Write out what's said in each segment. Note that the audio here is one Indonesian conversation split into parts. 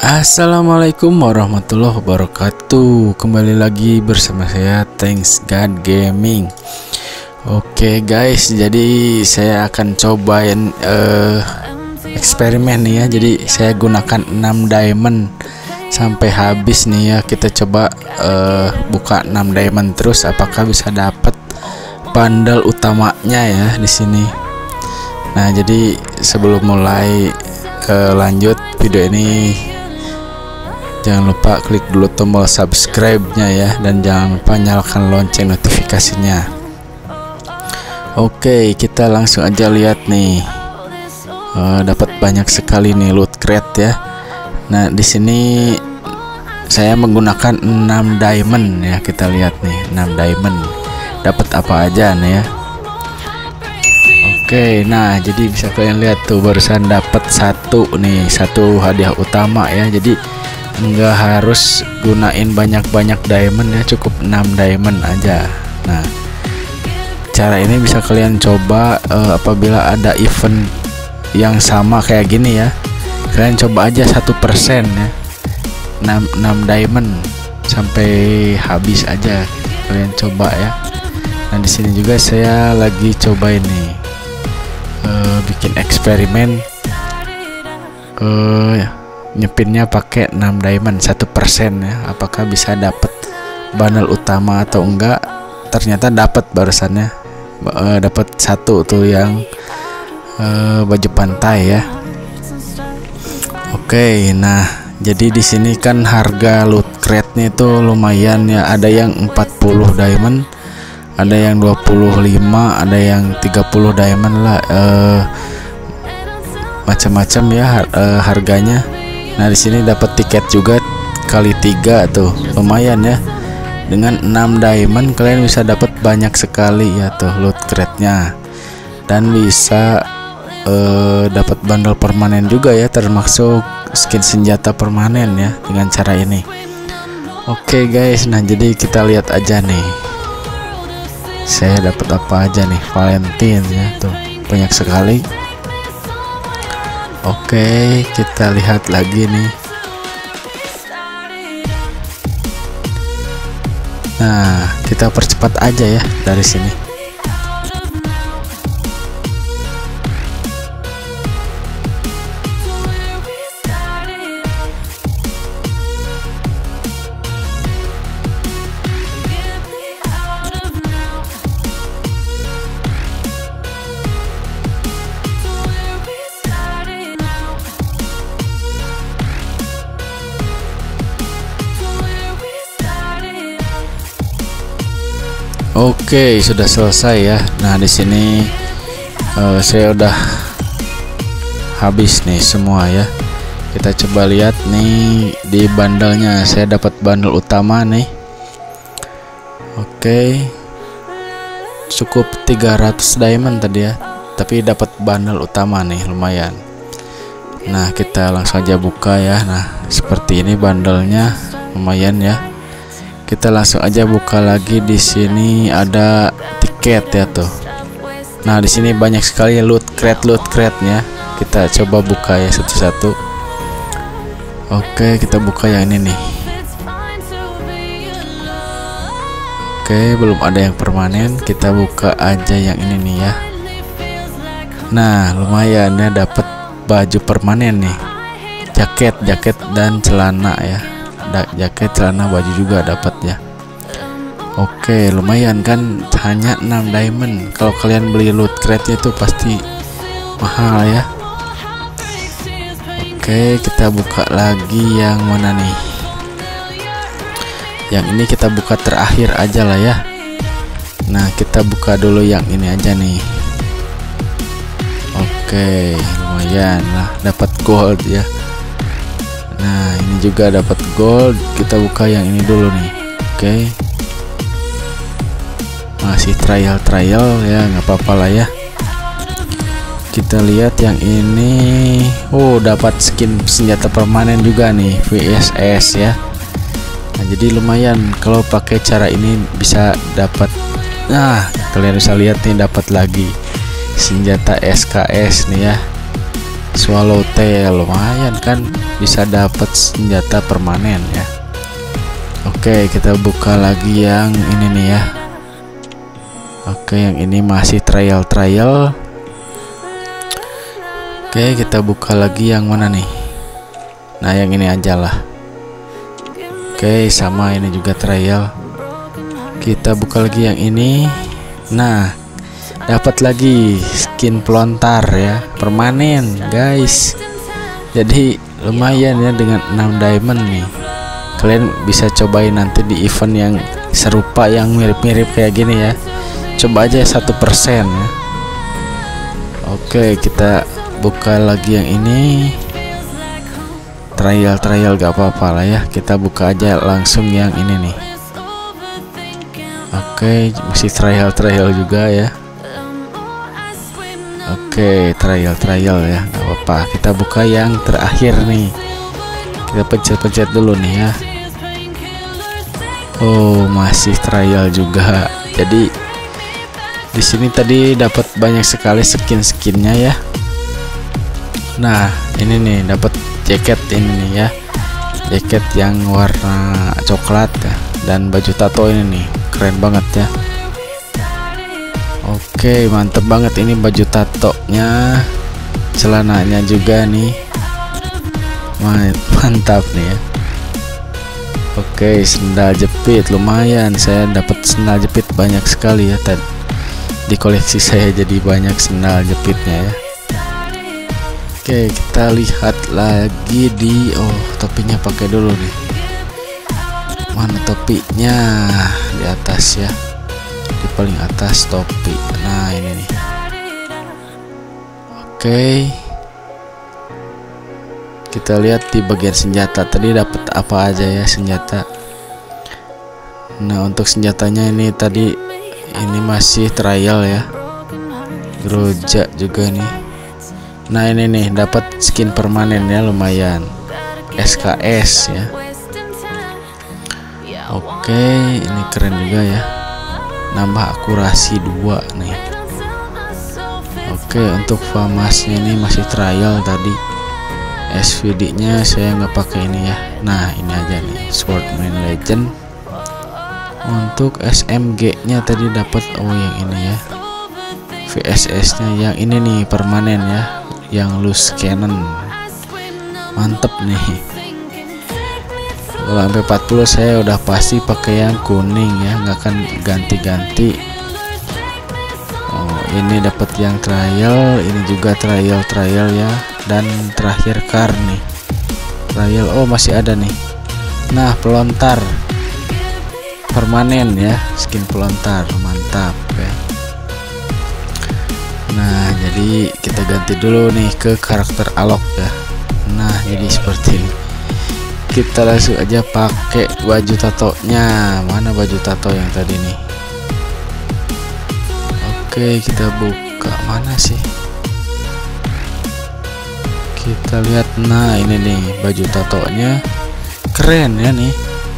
Assalamualaikum warahmatullahi wabarakatuh. Kembali lagi bersama saya Thanks God Gaming. Oke guys, jadi saya akan cobain eksperimen nih ya. Jadi saya gunakan 6 diamond sampai habis nih ya. Kita coba buka 6 diamond terus, apakah bisa dapat bundle utamanya ya di sini. Nah, jadi sebelum mulai lanjut video ini, jangan lupa klik dulu tombol subscribe-nya ya, dan jangan lupa nyalakan lonceng notifikasinya. Oke, kita langsung aja lihat nih. Dapat banyak sekali nih loot crate ya. Nah, di sini saya menggunakan 6 diamond ya. Kita lihat nih, 6 diamond. Dapat apa aja nih ya. Oke, nah jadi bisa kalian lihat tuh, barusan dapat satu hadiah utama ya. Jadi enggak harus gunain banyak-banyak diamond ya, cukup 6 diamond aja. Nah, cara ini bisa kalian coba apabila ada event yang sama kayak gini ya. Kalian coba aja 1% ya, 6 diamond sampai habis aja kalian coba ya. Nah, di sini juga saya lagi coba ini bikin eksperimen nyepinnya pakai 6 diamond 1% ya, apakah bisa dapat bundle utama atau enggak. Ternyata dapat barusannya, dapat satu tuh yang baju pantai ya. Oke, nah jadi di sini kan harga loot crate-nya itu lumayan ya. Ada yang 40 diamond, ada yang 25, ada yang 30 diamond lah, macam-macam ya harganya. Nah, di sini dapat tiket juga kali 3 tuh, lumayan ya. Dengan 6 diamond kalian bisa dapat banyak sekali ya tuh loot crate-nya, dan bisa dapat bundle permanen juga ya, termasuk skin senjata permanen ya dengan cara ini. Oke guys, nah jadi kita lihat aja nih, saya dapat apa aja nih. Valentine ya tuh, banyak sekali. Oke, kita lihat lagi nih. Nah, kita percepat aja ya dari sini. Oke, sudah selesai ya. Nah, di sini saya udah habis nih semua ya. Kita coba lihat nih di bundlenya. Saya dapat bundle utama nih. Oke, cukup 300 diamond tadi ya, tapi dapat bundle utama nih, lumayan. Nah, kita langsung aja buka ya. Nah, seperti ini bundlenya, lumayan ya. Kita langsung aja buka lagi. Di sini ada tiket ya tuh. Nah, di sini banyak sekali loot crate-nya. Kita coba buka ya satu-satu. Oke, kita buka yang ini nih. Oke, belum ada yang permanen. Kita buka aja yang ini nih ya. Nah, lumayan ya, dapat baju permanen nih. Jaket dan celana ya. Jaket, celana, baju juga dapat ya. Oke, lumayan kan, hanya 6 diamond. Kalau kalian beli loot crate itu pasti mahal ya. Oke, kita buka lagi yang mana nih. Yang ini kita buka terakhir aja lah ya. Nah, kita buka dulu yang ini aja nih. Oke, lumayan lah, dapat gold ya. Nah, ini juga dapat gold. Kita buka yang ini dulu nih. Oke, masih trial ya, nggak apa-apa lah ya. Kita lihat yang ini. Oh, dapat skin senjata permanen juga nih, VSS ya. Nah, jadi lumayan kalau pakai cara ini bisa dapat. Nah, kalian bisa lihat nih, dapat lagi senjata SKS nih ya. Swallowtail, lumayan kan, bisa dapat senjata permanen ya. Oke, kita buka lagi yang ini nih ya. Oke, yang ini masih trial. Oke, kita buka lagi yang mana nih? Nah, yang ini aja lah. Oke, sama ini juga trial. Kita buka lagi yang ini. Nah, dapat lagi skin pelontar ya, permanen guys. Jadi lumayan ya, dengan 6 diamond nih. Kalian bisa cobain nanti di event yang serupa, yang mirip-mirip kayak gini ya. Coba aja 1% ya. Oke, kita buka lagi yang ini. Trial gak apa-apa lah ya. Kita buka aja langsung yang ini nih. Oke, masih trial juga ya. Oke, trial ya, nggak apa-apa. Kita buka yang terakhir nih. Kita pencet dulu nih ya. Oh, masih trial juga. Jadi di sini tadi dapat banyak sekali skinnya ya. Nah, ini nih dapat jaket ini nih ya. Jaket yang warna coklat ya, dan baju tato ini nih. Keren banget ya. Oke, mantep banget ini baju tatonya. Celananya juga nih. Mantap nih ya. Oke, sendal jepit lumayan. Saya dapat sendal jepit banyak sekali ya tadi. Di koleksi saya jadi banyak sendal jepitnya ya. Oke, kita lihat lagi di topinya pakai dulu nih. Mana topinya? Di atas ya. Di paling atas topi. Nah, ini nih. Oke. Kita lihat di bagian senjata. Tadi dapat apa aja ya senjata. Nah, untuk senjatanya ini tadi ini masih trial ya. Groja juga nih. Nah, ini nih dapat skin permanen ya, lumayan. SKS ya. Oke, ini keren juga ya. Nambah akurasi 2 nih. Oke, untuk famasnya ini masih trial tadi. SVD nya saya nggak pakai ini ya. Nah, ini aja nih, Swordman Legend. Untuk SMG nya tadi dapat yang ini ya. VSS nya yang ini nih permanen ya, yang loose cannon. Mantep nih. Kalau sampai 40 saya udah pasti pakai yang kuning ya, nggak akan ganti-ganti. Oh, ini dapat yang trial, ini juga trial ya, dan terakhir car nih. Trial, oh masih ada nih. Nah, pelontar permanen ya, skin pelontar, mantap ya. Nah, jadi kita ganti dulu nih ke karakter Alok ya. Nah, jadi seperti ini. Kita langsung aja pakai baju tatonya. Mana baju tato yang tadi nih? Oke, kita buka. Mana sih? Kita lihat. Nah, ini nih baju tatonya. Keren ya nih.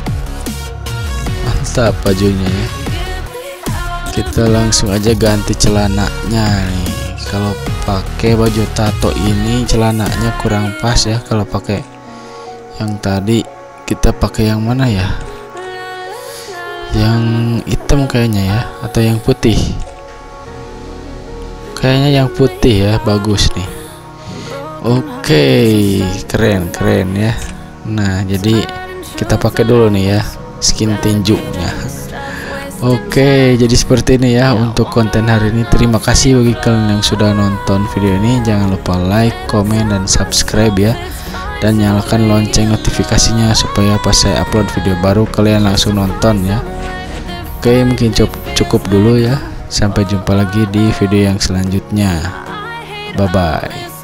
Mantap bajunya ya. Kita langsung aja ganti celananya nih. Kalau pakai baju tato ini celananya kurang pas ya. Kalau pakai yang tadi, kita pakai yang mana ya? Yang hitam kayaknya ya, atau yang putih? Kayaknya yang putih ya, bagus nih. Oke, keren ya. Nah, jadi kita pakai dulu nih ya skin tinjunya. Oke, jadi seperti ini ya untuk konten hari ini. Terima kasih bagi kalian yang sudah nonton video ini. Jangan lupa like, komen, dan subscribe ya. Dan nyalakan lonceng notifikasinya supaya pas saya upload video baru kalian langsung nonton ya. Oke, mungkin cukup dulu ya. Sampai jumpa lagi di video yang selanjutnya. Bye bye.